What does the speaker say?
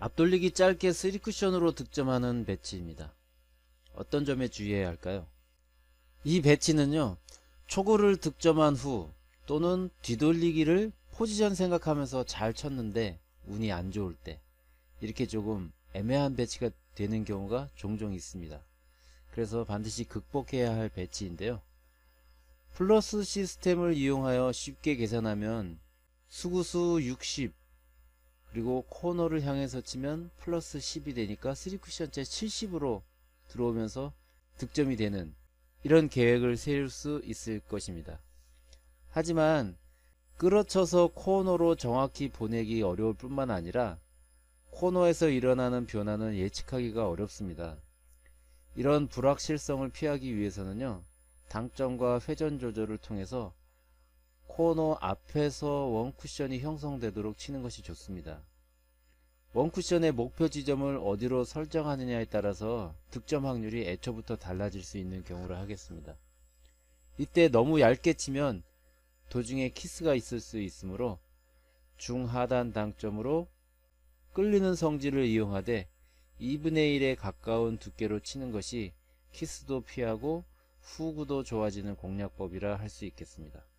앞돌리기 짧게 3쿠션으로 득점하는 배치입니다. 어떤 점에 주의해야 할까요? 이 배치는요, 초구를 득점한 후 또는 뒤돌리기를 포지션 생각하면서 잘 쳤는데 운이 안 좋을 때 이렇게 조금 애매한 배치가 되는 경우가 종종 있습니다. 그래서 반드시 극복해야 할 배치인데요. 플러스 시스템을 이용하여 쉽게 계산하면 수구수 60 그리고 코너를 향해서 치면 플러스 10이 되니까 3쿠션째 70으로 들어오면서 득점이 되는 이런 계획을 세울 수 있을 것입니다. 하지만 끌어쳐서 코너로 정확히 보내기 어려울 뿐만 아니라 코너에서 일어나는 변화는 예측하기가 어렵습니다. 이런 불확실성을 피하기 위해서는요, 당점과 회전 조절을 통해서 코너 앞에서 원쿠션이 형성되도록 치는 것이 좋습니다. 원쿠션의 목표 지점을 어디로 설정하느냐에 따라서 득점 확률이 애초부터 달라질 수 있는 경우를 하겠습니다. 이때 너무 얇게 치면 도중에 키스가 있을 수 있으므로 중하단 당점으로 끌리는 성질을 이용하되 2분의 1에 가까운 두께로 치는 것이 키스도 피하고 후구도 좋아지는 공략법이라 할 수 있겠습니다.